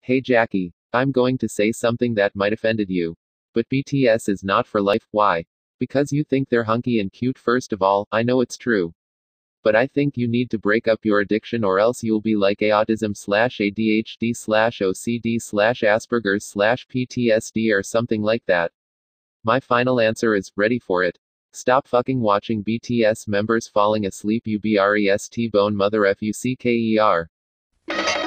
Hey Jackie, I'm going to say something that might offended you. But BTS is not for life. Why? Because you think they're hunky and cute. First of all, I know it's true. But I think you need to break up your addiction or else you'll be like autism slash ADHD slash OCD slash Asperger's slash PTSD or something like that. My final answer is, ready for it. Stop fucking watching BTS members falling asleep. You brest bone mother fucker.